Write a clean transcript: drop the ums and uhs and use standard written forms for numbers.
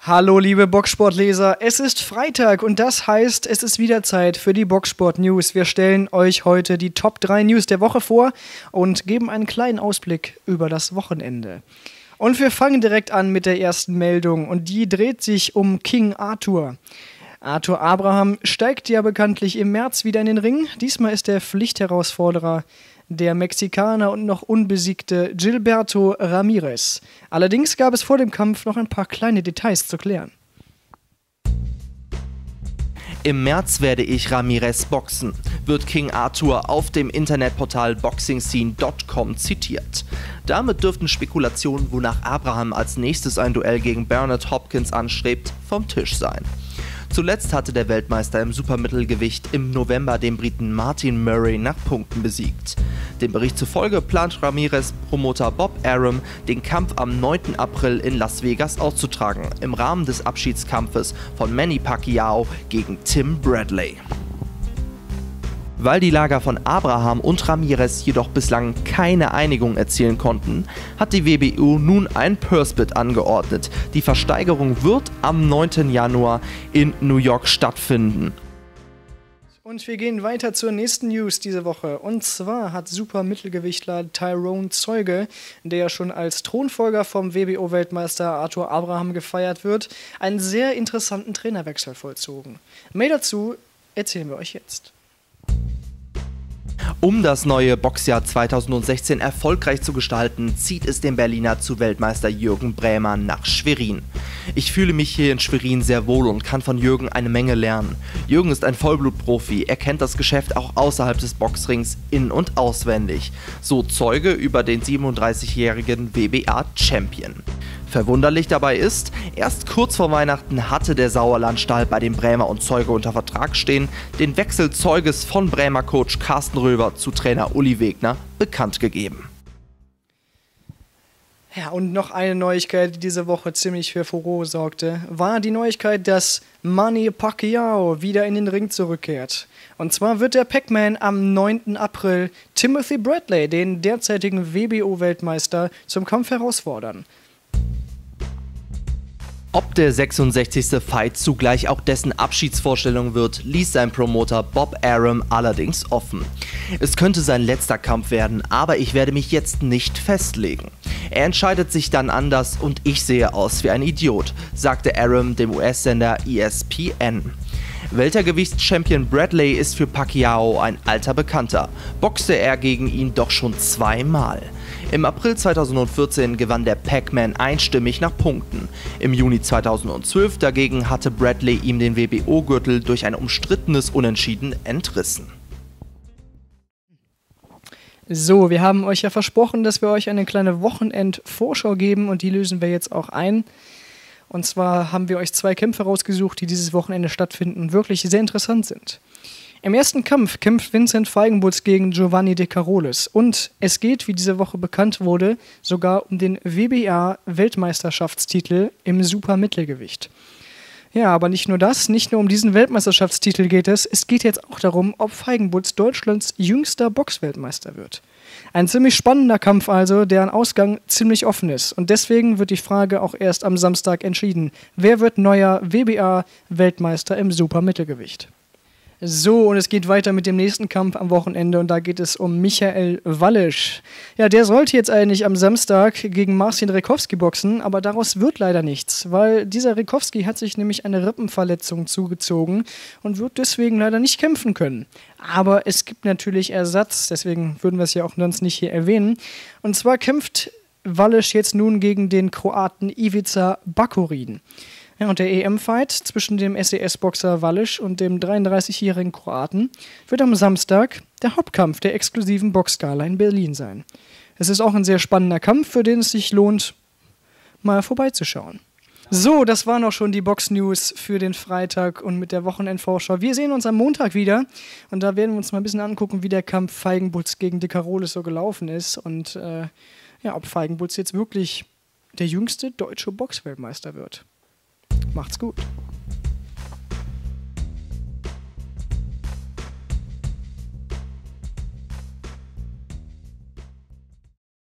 Hallo liebe Boxsportleser, es ist Freitag und das heißt, es ist wieder Zeit für die Boxsport News. Wir stellen euch heute die Top 3 News der Woche vor und geben einen kleinen Ausblick über das Wochenende. Und wir fangen direkt an mit der ersten Meldung und die dreht sich um King Arthur. Arthur Abraham steigt ja bekanntlich im März wieder in den Ring. Diesmal ist der Pflichtherausforderer der Mexikaner und noch unbesiegte Gilberto Ramirez. Allerdings gab es vor dem Kampf noch ein paar kleine Details zu klären. Im März werde ich Ramirez boxen, wird King Arthur auf dem Internetportal boxingscene.com zitiert. Damit dürften Spekulationen, wonach Abraham als nächstes ein Duell gegen Bernard Hopkins anstrebt, vom Tisch sein. Zuletzt hatte der Weltmeister im Supermittelgewicht im November den Briten Martin Murray nach Punkten besiegt. Dem Bericht zufolge plant Ramirez Promoter Bob Arum, den Kampf am 9. April in Las Vegas auszutragen, im Rahmen des Abschiedskampfes von Manny Pacquiao gegen Tim Bradley. Weil die Lager von Abraham und Ramirez jedoch bislang keine Einigung erzielen konnten, hat die WBO nun ein Purse-Bid angeordnet. Die Versteigerung wird am 9. Januar in New York stattfinden. Und wir gehen weiter zur nächsten News diese Woche. Und zwar hat Supermittelgewichtler Tyrone Zeuge, der ja schon als Thronfolger vom WBO-Weltmeister Arthur Abraham gefeiert wird, einen sehr interessanten Trainerwechsel vollzogen. Mehr dazu erzählen wir euch jetzt. Um das neue Boxjahr 2016 erfolgreich zu gestalten, zieht es den Berliner zu Weltmeister Jürgen Brähmer nach Schwerin. Ich fühle mich hier in Schwerin sehr wohl und kann von Jürgen eine Menge lernen. Jürgen ist ein Vollblutprofi, er kennt das Geschäft auch außerhalb des Boxrings in- und auswendig. So Zeuge über den 37-jährigen WBA-Champion. Verwunderlich dabei ist, erst kurz vor Weihnachten hatte der Sauerlandstall bei dem Brähmer und Zeuge unter Vertrag stehen, den Wechsel Zeuges von Brähmer Coach Carsten Röber zu Trainer Uli Wegner bekannt gegeben. Ja, und noch eine Neuigkeit, die diese Woche ziemlich für Furore sorgte, war die Neuigkeit, dass Manny Pacquiao wieder in den Ring zurückkehrt. Und zwar wird der Pac-Man am 9. April Timothy Bradley, den derzeitigen WBO-Weltmeister, zum Kampf herausfordern. Ob der 66. Fight zugleich auch dessen Abschiedsvorstellung wird, ließ sein Promoter Bob Arum allerdings offen. Es könnte sein letzter Kampf werden, aber ich werde mich jetzt nicht festlegen. Er entscheidet sich dann anders und ich sehe aus wie ein Idiot, sagte Arum dem US-Sender ESPN. Weltergewichtschampion Bradley ist für Pacquiao ein alter Bekannter, boxte er gegen ihn doch schon zweimal. Im April 2014 gewann der Pac-Man einstimmig nach Punkten. Im Juni 2012 dagegen hatte Bradley ihm den WBO-Gürtel durch ein umstrittenes Unentschieden entrissen. So, wir haben euch ja versprochen, dass wir euch eine kleine Wochenend-Vorschau geben und die lösen wir jetzt auch ein. Und zwar haben wir euch 2 Kämpfe rausgesucht, die dieses Wochenende stattfinden und wirklich sehr interessant sind. Im ersten Kampf kämpft Vincent Feigenbutz gegen Giovanni De Carolis. Und es geht, wie diese Woche bekannt wurde, sogar um den WBA-Weltmeisterschaftstitel im Supermittelgewicht. Ja, aber nicht nur das, nicht nur um diesen Weltmeisterschaftstitel geht es geht jetzt auch darum, ob Feigenbutz Deutschlands jüngster Boxweltmeister wird. Ein ziemlich spannender Kampf also, deren Ausgang ziemlich offen ist. Und deswegen wird die Frage auch erst am Samstag entschieden. Wer wird neuer WBA-Weltmeister im Supermittelgewicht? So, und es geht weiter mit dem nächsten Kampf am Wochenende und da geht es um Michael Wallisch. Ja, der sollte jetzt eigentlich am Samstag gegen Marcin Rekowski boxen, aber daraus wird leider nichts, weil dieser Rekowski hat sich nämlich eine Rippenverletzung zugezogen und wird deswegen leider nicht kämpfen können. Aber es gibt natürlich Ersatz, deswegen würden wir es ja auch sonst nicht hier erwähnen. Und zwar kämpft Wallisch jetzt nun gegen den Kroaten Ivica Bakurin. Ja, und der EM-Fight zwischen dem SES-Boxer Wallisch und dem 33-jährigen Kroaten wird am Samstag der Hauptkampf der exklusiven Boxgala in Berlin sein. Es ist auch ein sehr spannender Kampf, für den es sich lohnt, mal vorbeizuschauen. So, das waren auch schon die Box-News für den Freitag und mit der Wochenendvorschau. Wir sehen uns am Montag wieder und da werden wir uns mal ein bisschen angucken, wie der Kampf Feigenbutz gegen De Carolis so gelaufen ist und ob Feigenbutz jetzt wirklich der jüngste deutsche Boxweltmeister wird. Macht's gut.